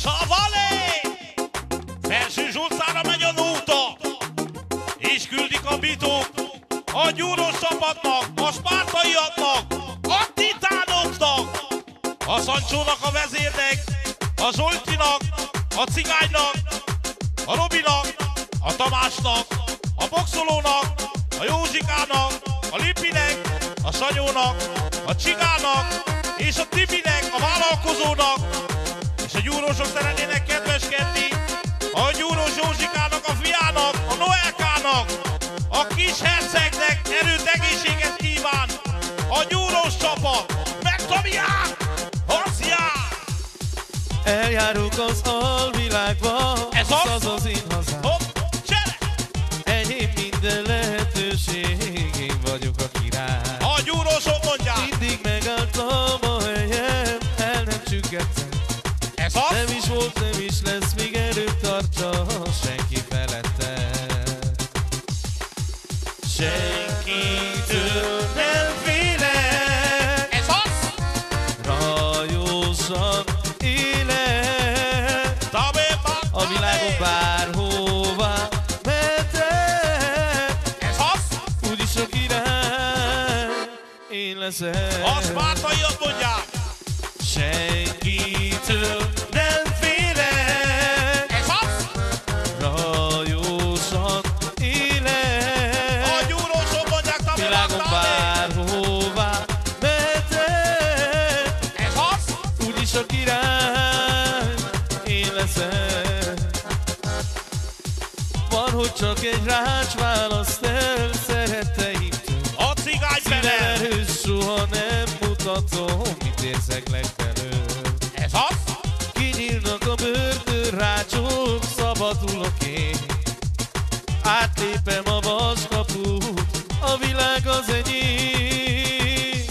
Savalé! Felső Zsulcára megy a nóta, és küldik a bitók a gyúros csapatnak, a spártaiaknak, a titánoknak, a Sancsónak, a vezérnek, a Zsoltinak, a Cigánynak, a Robinak, a Tamásnak, a boxolónak, a Józsikának, a Lipinek, a Sanyónak, a Csigának és a Tibinek, a vállalkozónak, és a gyúrósok szeretnének kedveskedni a gyúrós Józsikának, a fiának, a Noelkának, a kis hercegnek erőt, egészséget kíván a gyúrós csapat. Megdobják! Hozják! Eljárunk az alvilágba, ez az én hazám. Hopp, csere! Enyém minden lehetőség, én vagyok a király. A gyúrósok mondják! Mindig megálltam a helyem, el nem csüggedtem. Ez az? Nem is volt, nem is lesz, míg erőt tartsa senki felette. Senkitől nem félek. Ez az? Rajosan élek. A világon bárhová mehetek. Ez az? Úgyis a király én leszek. A spártaiak mondják! Senkitől nem félek. Ez az? Rajosan élek. A gyúrósok mondják! Világon bárhová mehetek. Ez az? Úgyis a király én leszek. Van, hogy csak egy rács választ el szeretteimtől. A cigány Szívem felel! erős, soha nem mutatom, mit érzek legfelől. Ez az? Kinyílnak a börtönrácsok, szabadulok én. Átlépem a vaskaput, a világ az enyém.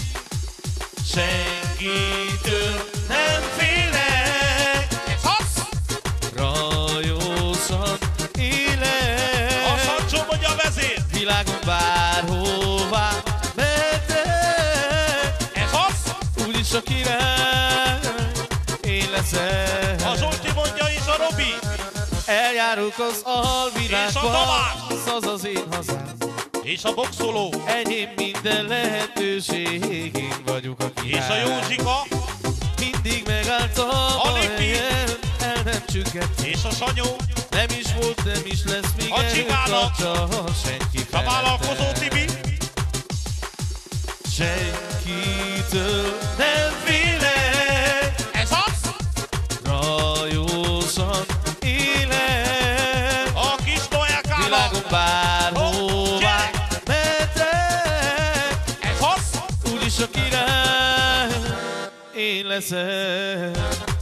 Senkitől nem félek. Ez az? Rajosan élek. A Sancsó mondja a vezér! Világon bárhová mehetek. Ez az? Úgyis a király én leszek. A Zsolti mondja és a Robi! Eljárok az És a alvilágba, Tamás! az én hazám. És a boxoló! Enyém minden lehetőség, én vagyok a király. És a Józsika! Mindig megálltam A a Lipi! helyen, el nem csüggedtem. És a Sanyó! Nem is volt, nem is lesz, míg A erőt Csigának! tartsa senki A felette. vállalkozó Tibi! Senkitől nem félek. Ez az? Rajosan élek. A kis Noelkának! Világon bárhová mehetek. Ez az? Úgyis a király én leszek.